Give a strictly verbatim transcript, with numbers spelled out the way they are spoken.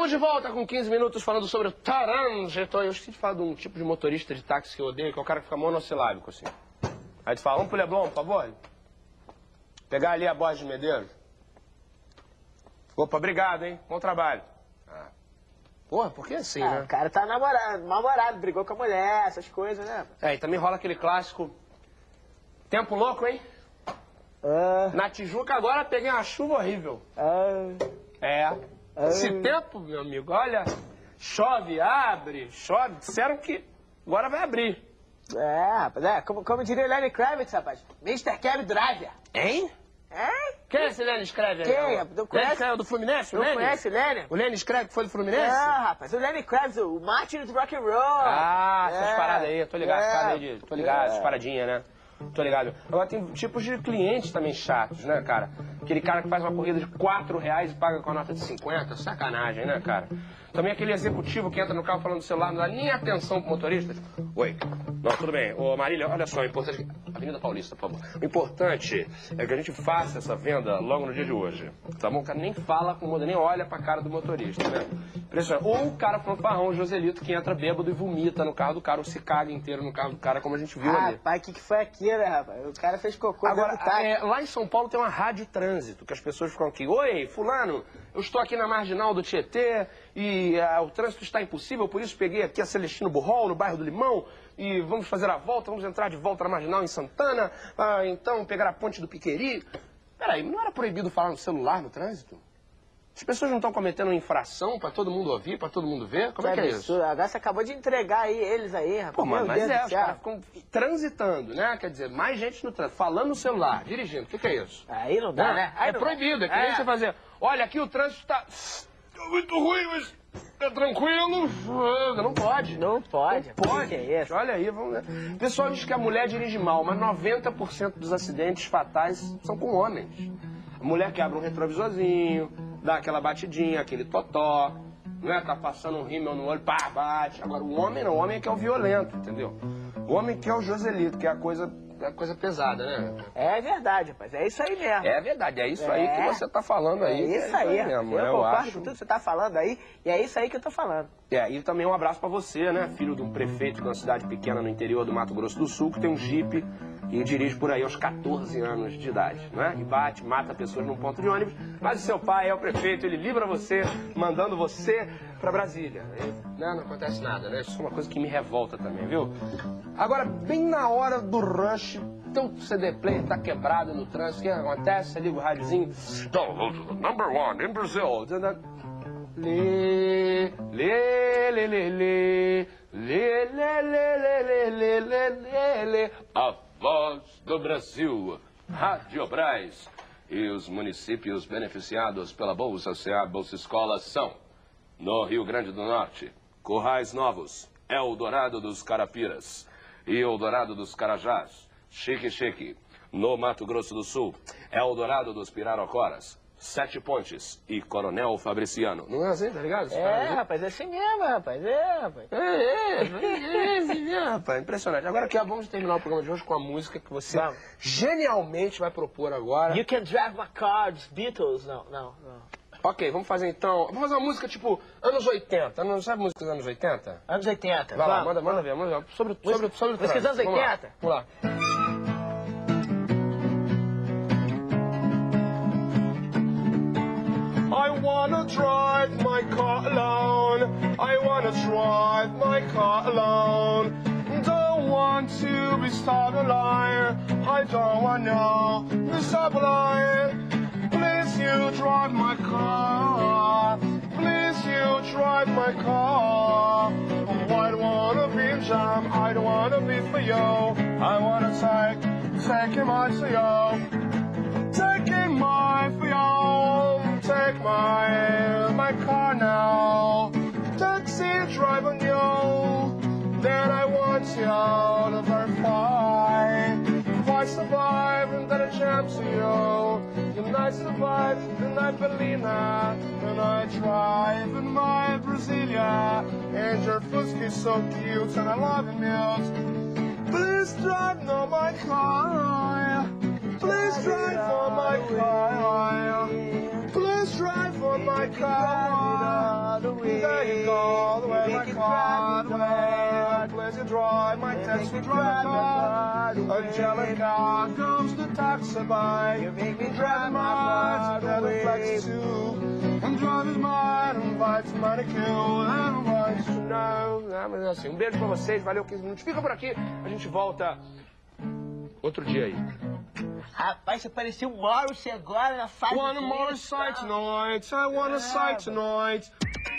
Estamos de volta com quinze minutos falando sobre o trânsito. Eu esqueci de falar de um tipo de motorista de táxi que eu odeio, que é o cara que fica monossilábico, assim. Aí tu fala, vamos pro Leblon, por favor? Pegar ali a Borges de Medeiros. Opa, obrigado, hein? Bom trabalho. Ah. Porra, por que assim, ah, né? O cara tá namorado, namorado, brigou com a mulher, essas coisas, né? É, e também rola aquele clássico... Tempo louco, hein? Ah, Na Tijuca agora peguei uma chuva horrível. ah, É. ah. Esse tempo, meu amigo, olha, chove, abre, chove. Disseram que agora vai abrir. É, rapaz, é, como, como diria o Lenny Kravitz, rapaz, mister Cab Driver. Hein? Hein? Quem é esse Lenny escreve aí? Quem? Não Não conhece? é do Fluminense, o Não Lenny? conhece o Lenny? O Lenny escreve que foi do Fluminense? Ah, rapaz, o Lenny Kravitz, o Martin do Rock and Roll. Ah, essas É, paradas aí, tô ligado, é, essas paradas aí de, tô ligado, é. essas paradinhas, né? Tô ligado. Agora tem tipos de clientes também chatos, né, cara? Aquele cara que faz uma corrida de quatro reais e paga com a nota de cinquenta, sacanagem, né, cara? Também aquele executivo que entra no carro falando no celular, não dá nem atenção pro motorista. Oi, não, tudo bem. Ô, Marília, olha só, o importante... Avenida Paulista, por favor. O importante é que a gente faça essa venda logo no dia de hoje, tá bom? O cara nem fala com o motorista, nem olha pra cara do motorista, né? Impressionante. Ou o cara fanfarrão, o Joselito, que entra bêbado e vomita no carro do cara, ou se caga inteiro no carro do cara, como a gente viu ali. Rapaz, o que, que foi aquilo, né, rapaz? O cara fez cocô Agora, dentro do táxi. é, lá em São Paulo tem uma rádio trânsito, que as pessoas ficam aqui. Oi, fulano, eu estou aqui na Marginal do Tietê e ah, o trânsito está impossível, por isso peguei aqui a Celestino Burrol, no bairro do Limão, e vamos fazer a volta, vamos entrar de volta na Marginal em Santana, ah, então pegar a ponte do Piqueri. Peraí, não era proibido falar no celular no trânsito? As pessoas não estão cometendo infração pra todo mundo ouvir, pra todo mundo ver? Como é que é isso? absurdo. Agora você acabou de entregar aí eles aí, rapaz. Pô, mano, Meu mas Deus é, do os céu. caras ficam transitando, né? Quer dizer, mais gente no trânsito, falando no celular, dirigindo. O que, que é isso? Aí não dá, Né? né? Aí É não proibido, dá. é que nem você fazer. Olha, aqui o trânsito tá, tá muito ruim, mas tá tranquilo. Não pode. Não pode. Não rapaz. pode. O que é isso? Olha aí, vamos ver. O pessoal diz que a mulher dirige mal, mas noventa por cento dos acidentes fatais são com homens. A mulher que abre um retrovisorzinho, dá aquela batidinha, aquele totó, não é? Tá passando um rímel no olho, pá, bate. Agora, o homem não, o homem é que é o violento, entendeu? O homem que é o Joselito, que é a coisa, é a coisa pesada, né? É verdade, rapaz. É isso aí mesmo. É verdade, é isso É. aí que você tá falando aí. É isso aí, mesmo, eu né? concordo acho. com tudo que você tá falando aí, e é isso aí que eu tô falando. É, e também um abraço pra você, né? Filho de um prefeito de uma cidade pequena no interior do Mato Grosso do Sul, que tem um jipe e dirige por aí aos quatorze anos de idade, né? E bate, mata pessoas num ponto de ônibus, mas o seu pai é o prefeito, ele livra você, mandando você pra Brasília. E, né? Não acontece nada, né? Isso é uma coisa que me revolta também, viu? Agora, bem na hora do rush, teu C D player tá quebrado no trânsito, o que acontece? Você liga o rádiozinho, então, number one in Brazil. Lê, lê, lê, lê, lê, lê, lê, lê, lê, lê, lê, lê, lê, lê. A voz do Brasil, Rádio Brás. E os municípios beneficiados pela Bolsa C A Bolsa Escola são: no Rio Grande do Norte, Currais Novos, Eldorado dos Carapiras e Eldorado dos Carajás, Chique Chique. No Mato Grosso do Sul, Eldorado dos Pirarocoras, Sete Pontes e Coronel Fabriciano. Não é assim, tá ligado? É, rapaz, é assim mesmo, rapaz. É, rapaz. É, é, é, é, assim mesmo, rapaz. Impressionante. Agora que vamos terminar o programa de hoje com a música que você Vamos. genialmente vai propor agora. You Can Drive My Car, dos Beatles. Não, não, não. Ok, vamos fazer então. Vamos fazer uma música tipo anos oitenta. Não sabe música dos anos oitenta? Anos oitenta. Vai lá, vamos. manda, manda ver. Manda ver. Sobre, sobre, sobre o música dos anos trânsito. Vamos lá. oitenta? Vamos lá. I wanna drive my car alone. I wanna drive my car alone. Don't want to be stopped a liar. I don't wanna be stopped a liar. Please you drive my car. Please you drive my car. I don't wanna be in jam. I don't wanna be for you. I wanna take, take my for you. Taking my for you. Take my, my car now. Taxi driving you. Then I want you to verify. If I survive and then I jam to you. Then I survive, then I believe that. Then I drive in my Brasilia. And your fusky's so cute and I love it mute. Please drive no my car. Please drive for my car. Please drive for my car. car away. I'd let you drive my taxi driver. Angelica comes the taxi by. You make me Drive my together flex too. And drive is mine, and bites manicure, and wants to know. Ah, mas assim, um beijo pra vocês, valeu quinze minutos. Fica por aqui, a gente volta outro dia aí. Rapaz, você parecia um Morrissey agora na fase Want a more sight tonight, I want a sight tonight.